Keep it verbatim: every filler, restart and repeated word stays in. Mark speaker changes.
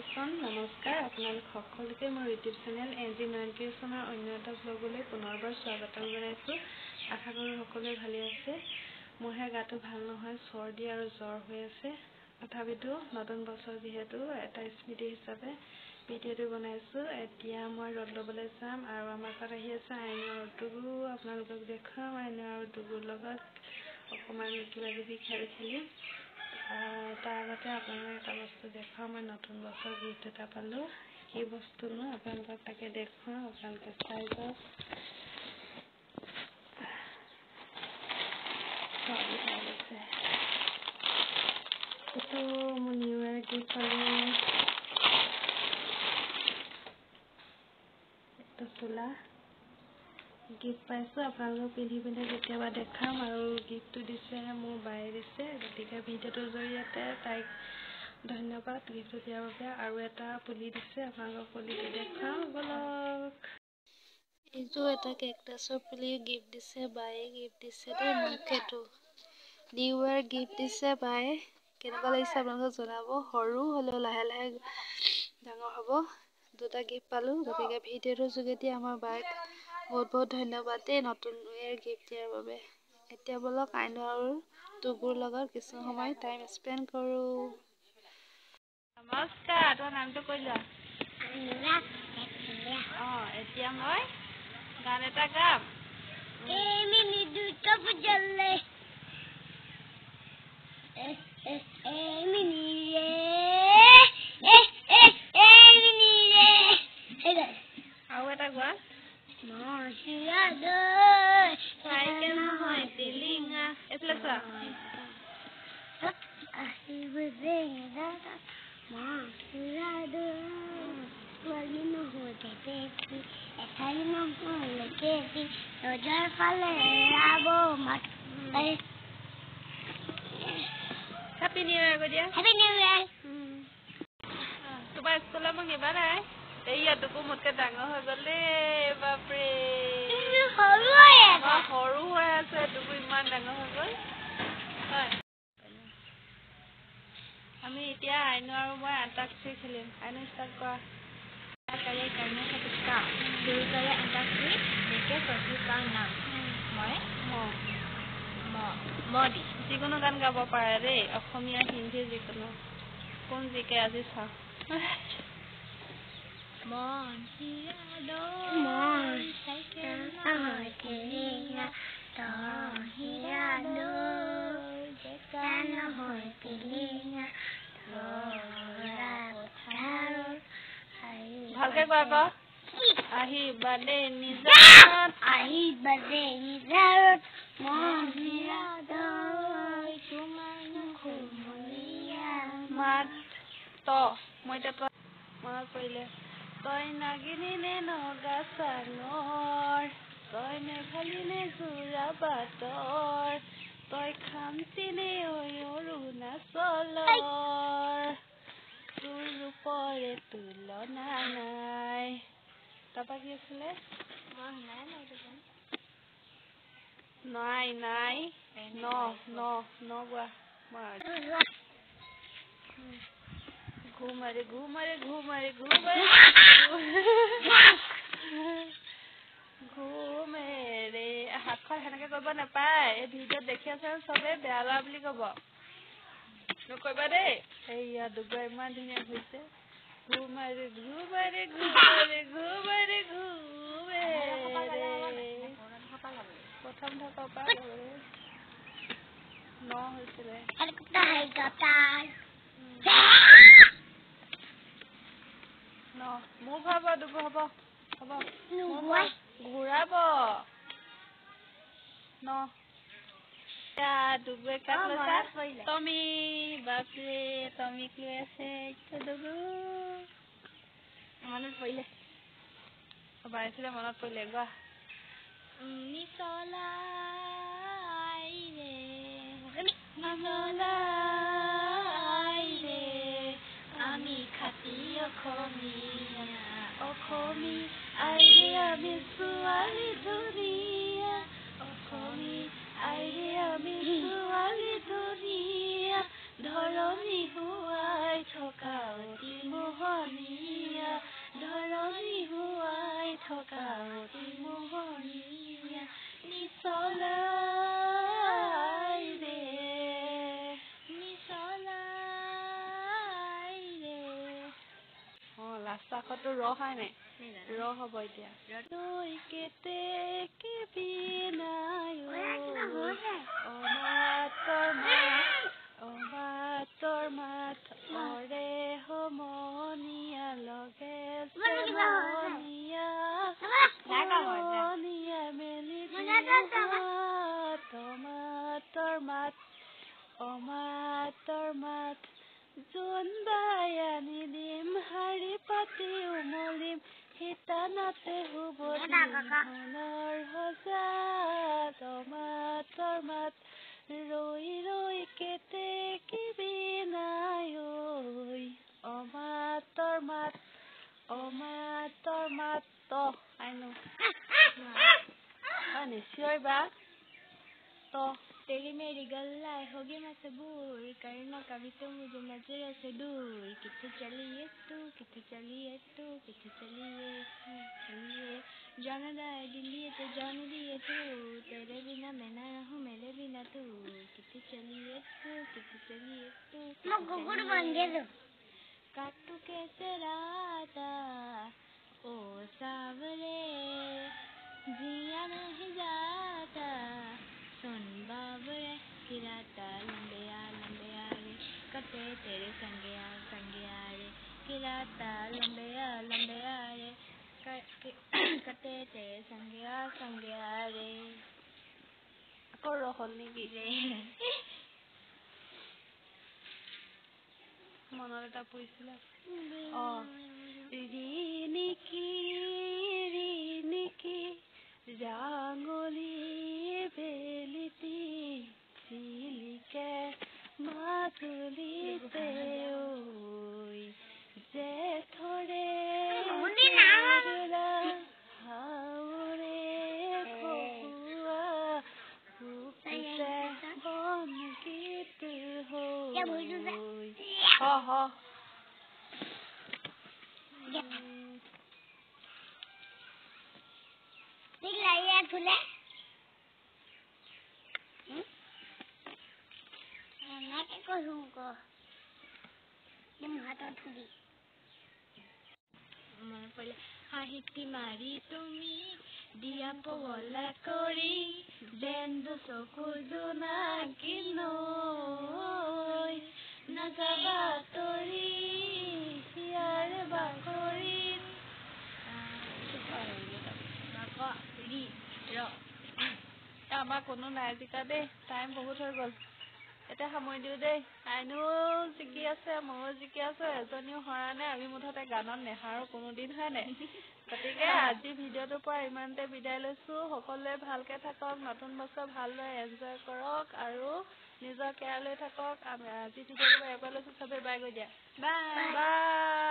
Speaker 1: দৰ্শন নমস্কাৰ আপোনালোক সকলোকে মোৰ ইউটিউব চেনেল এনজি নায়ান ক্ৰিয়েশ্যনৰ অন্য এটা ব্লগলৈ পুনৰবাৰ স্বাগতম জনাইছোঁ। আশা কৰোঁ সকলোৱে ভালে আছে। মোৰহে গাটো ভাল নহয়, চৰ্দি আৰু জ্বৰ হৈ আছে। তথাপিতো নতুন বছৰ যিহেতু এটা স্মৃতি হিচাপে ভিডিঅ'টো বনাইছোঁ। এতিয়া মই ৰ'দ ল'বলৈ যাম আৰু আমাৰ ঘৰত আহি আছে আইনা আৰু টুগু। আপোনালোকক দেখুৱাম আইনা আৰু টুগুৰ লগত অকণমান কিবা কিবি খেল খেলি। তাৰ আগতে আপোনালোকক এটা বস্তু দেখুৱাম। মই নতুন বছৰ গিফ্ট এটা পালোঁ। কি বস্তুনো আপোনালোকক তাকে দেখুৱাম, আপোনালোকে চাই যাওক। এইটো মোৰ নিউ ইয়েৰ গিফ্ট পালোঁ। এইটো চোলা গিফ্ট পাইছোঁ, আপোনালোকক পিন্ধি পিন্ধি কেতিয়াবা দেখাম। আৰু গিফ্টটো দিছে মোৰ বায়ে দিছে, গতিকে ভিডিঅ'টোৰ জৰিয়তে তাইক ধন্যবাদ গিফ্টটো দিয়াৰ বাবে। আৰু এটা পুলি দিছে, আপোনালোকক পুলিটো দেখাম বলক। এইটো এটা কেকটাছৰ পুলি গিফ্ট দিছে বায়ে, গিফ্ট দিছে দেই মোক। সেইটো নিউ ইয়েৰ গিফ্ট দিছে বায়ে। কেনেকুৱা লাগিছে আপোনালোকক জনাব। সৰু হ'লেও লাহে লাহে ডাঙৰ হ'ব। দুটা গিফ্ট পালোঁ, গতিকে ভিডিঅ'টোৰ যোগেদি আমাৰ বায়েক বহুত বহুত ধন্যবাদ দেই নতুন ইয়েৰ গিফ্ট দিয়াৰ বাবে। এতিয়া বলক আইনা আৰু টুগুৰ লগত কিছু সময় টাইম স্পেণ্ড কৰোঁ। নমস্কাৰ, তোমাৰ নামটো কৈ লোৱা। অঁ, এতিয়া মই গান এটা গাম। আৰু এটা গোৱা। এইফালে চোৱা। হেপী নিউ ইয়েৰ কৈ দিয়া। Happy new year. তোমাৰ স্কুলত মোক নিবা নাই? এইয়া টুকু মোতকে ডাঙৰ হৈ গ'ল দেই। বাপৰে, সৰু হৈ আছে, টুকু ইমান ডাঙৰ হৈ গ'ল। আমি এতিয়া আইনু আৰু মই আন্তাক্ষৰী খেলিম। আইনু ষ্টাৰ্ট কৰা।
Speaker 2: करे करने का किसका शुरू करे अंताक्षरी देखे प्रतीक का नाम মই
Speaker 1: ম
Speaker 2: ম মদি
Speaker 1: যিকোনো গান গাব পাৰে দেই, অসমীয়া হিন্দী যিকোনো। কোন জিকে আজি চাওঁ।
Speaker 2: মন হিয়াদো মন চাইকেল নহয়কেলিয়া তই হিয়াদো জেকা নহয়কেলিয়া ধৰা পথাৰৰ
Speaker 1: ভালকে কোৱা আকৌ। আহিবা দেই নিজাৰত
Speaker 2: আহিবা দেই নিজাৰত মন হিয়াদৈ তোমাৰ নুখুমলীয়া
Speaker 1: মাত ত মই এতিয়া মনত পৰিলে। তই নাগিনী নে নগা চাঙৰ, তই মেঘালী নে যোৰা বাটৰ, তই খামচি নে অৰুণাচলৰ, তোৰ ৰূপৰে তুলনা নাই। তাৰপৰা কি আছিলে? নাই নাই ন ন ন গোৱা। ঘুমাৰে ঘুমাৰে ঘুমাৰে ঘুমাৰে ঘুমেৰে। হাতখন সেনেকে কৰিব নাপায়। এই ভিডিঅ'ত দেখি আছে চবে বেয়া লোৱা বুলি কব, নকৰিবা দেই। সেয়া দুগৰা ইমান ধুনীয়া হৈছে। ঘুমাৰে ঘুমাৰে ঘুমাৰে ঘুমাৰে ঘুমেৰে। প্ৰথম ঢকা পৰা ন হৈছিলে। ন মোক হব দুগু হব হব ঘূৰাব ন। দুগুৱে কাক লৈছা? টমি। বাপৰে, টমিক লৈ আছে দুগু। মনত পৰিলে বাঢ়িছিলে, মনত পৰিলে গোৱা। নিচলাই ৰে নিচলাই ৰে আমি খাতি অসমীয়া অসমী আইৰে আমি ছোৱালী ধুনীয়া অসমী আইৰে আমি ছোৱালী ধুনীয়া ধৰণী হুৱাই থকা অতি মোহন লাষ্ট আখৰটো ৰ হয় নাই ৰ হ'ব এতিয়া ৰৈ কেতে কি বিনাই অ মাতৰ মাত অ মাতৰ মাত অৰে সমনীয়া লগে সমনীয়া সমনীয়া মেলি মাতৰ মাত অ মাতৰ মাত জোন বাই আনি দিম শাৰী পাতি উমলিম শীতানতে শুবদিম মনৰ সজাত অ মাতৰ মাত ৰৈ ৰৈ কেতে কি বিনাই অ মাতৰ মাত অ মাতৰ মাত ত আইনো অ নিশ্চয় বা ত
Speaker 2: तेरी मेरी गल्लाए होगी मजबूर करना कभी तो मुझे नजर से दूर किथे चलिए तू किथे चलिए तू किथे चलिए चलिए जाना दाए दिलिए तो जान दिए तू तेरे बिना मैं ना रहूं मेरे बिना तू किथे चलिए तू किथे चलिए तू मैं गुगुड़ बन गया काटू कैसे राता ओ सावरे जिया नहीं जाता सुन बाबरे किराता लंबेया लंबेया रे कटे तेरे संगया संगया रे किराता लंबेया लंबेया रे कटे तेरे संगया संगया रे
Speaker 1: আকৌ ৰহল নেকি
Speaker 2: ৰে
Speaker 1: মনত এটা পৰিছিলে অ ৰি নেকি ৰি নেকি ৰাঙলী বেলিতি চিলিকে মাতুলিতে ঐ জেঠৰে হাউৰে খকুৱা বুকুতে বনগীত হৈ হ হ
Speaker 2: ঠিক লাগে ফুলে নাকে কহুঁ ক দিম হাতত ফুলি মন পড়লে হাঁহিটি মাৰি তুমি দিয়া পগলা কৰি বেন্দু চকু জোনাকি নৈ নাযাবা তৰি হিয়াৰ বাকৰিত ৰি ৰ
Speaker 1: আমাৰ কোনো নাই জিকা দেই টাইম বহুত হৈ গ'ল এতিয়া সামৰি দিওঁ দেই আইনো জিকি আছে ময়ো জিকি আছো এজনীও হৰা নাই আমি মুঠতে গানত নেহাৰো কোনোদিন হয় নাই গতিকে আজি ভিডিঅ'টোৰ পৰা ইমানতে বিদায় লৈছো সকলোৱে ভালকে থাকক নতুন বছৰ ভালদৰে এনজয় কৰক আৰু নিজৰ কেয়াৰ লৈ থাকক আমি আজি ভিডিঅ'টো এবাৰ লৈছো চবে বাই গৈ দিয়া
Speaker 2: বাই
Speaker 1: বাই